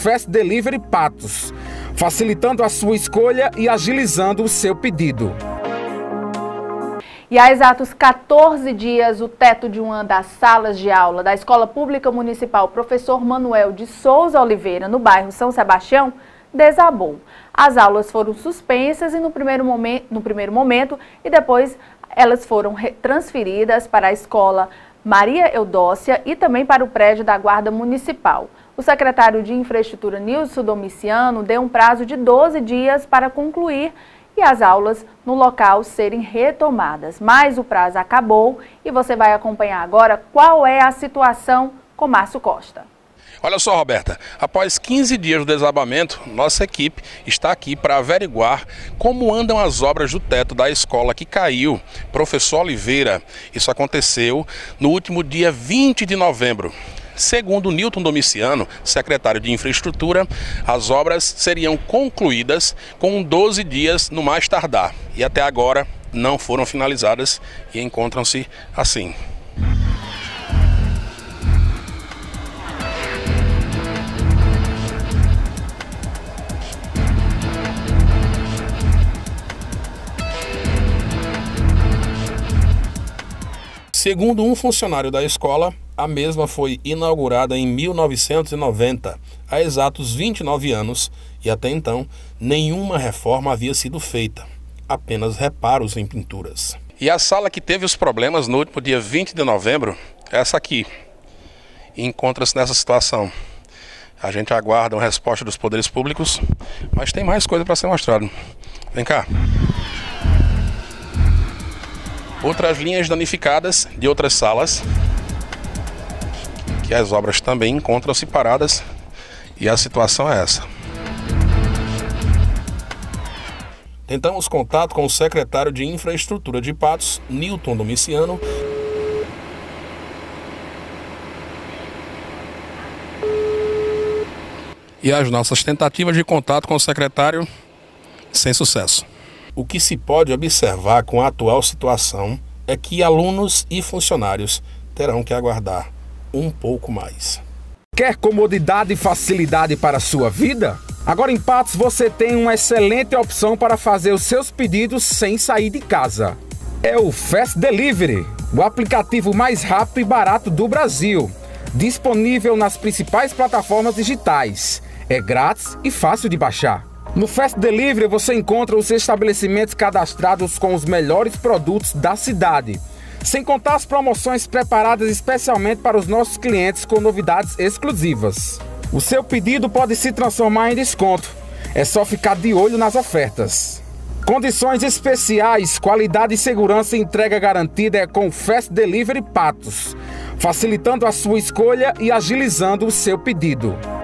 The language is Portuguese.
Fast Delivery Patos, facilitando a sua escolha e agilizando o seu pedido. E há exatos 14 dias, o teto de uma das salas de aula da Escola Pública Municipal Professor Manuel de Souza Oliveira, no bairro São Sebastião, desabou. As aulas foram suspensas no primeiro momento e depois elas foram transferidas para a Escola Maria Eudócia e também para o prédio da Guarda Municipal. O secretário de Infraestrutura, Nilson Domiciano, deu um prazo de 12 dias para concluir e as aulas no local serem retomadas. Mas o prazo acabou e você vai acompanhar agora qual é a situação com Márcio Costa. Olha só, Roberta, após 15 dias do desabamento, nossa equipe está aqui para averiguar como andam as obras do teto da escola que caiu, Professor Oliveira. Isso aconteceu no último dia 20 de novembro. Segundo Nilson Domiciano, secretário de Infraestrutura, as obras seriam concluídas com 12 dias no mais tardar e até agora não foram finalizadas e encontram-se assim. Segundo um funcionário da escola, a mesma foi inaugurada em 1990, há exatos 29 anos, e até então nenhuma reforma havia sido feita, apenas reparos em pinturas. E a sala que teve os problemas no último dia 20 de novembro, essa aqui, encontra-se nessa situação. A gente aguarda uma resposta dos poderes públicos, mas tem mais coisa para ser mostrado. Vem cá. Outras linhas danificadas de outras salas, que as obras também encontram-se paradas, e a situação é essa. Tentamos contato com o secretário de Infraestrutura de Patos, Nilson Domiciano. E as nossas tentativas de contato com o secretário, sem sucesso. O que se pode observar com a atual situação é que alunos e funcionários terão que aguardar um pouco mais. Quer comodidade e facilidade para a sua vida? Agora em Patos você tem uma excelente opção para fazer os seus pedidos sem sair de casa. É o Fast Delivery, o aplicativo mais rápido e barato do Brasil. Disponível nas principais plataformas digitais. É grátis e fácil de baixar. No Fast Delivery você encontra os estabelecimentos cadastrados com os melhores produtos da cidade, sem contar as promoções preparadas especialmente para os nossos clientes com novidades exclusivas. O seu pedido pode se transformar em desconto, é só ficar de olho nas ofertas. Condições especiais, qualidade e segurança e entrega garantida é com o Fast Delivery Patos, facilitando a sua escolha e agilizando o seu pedido.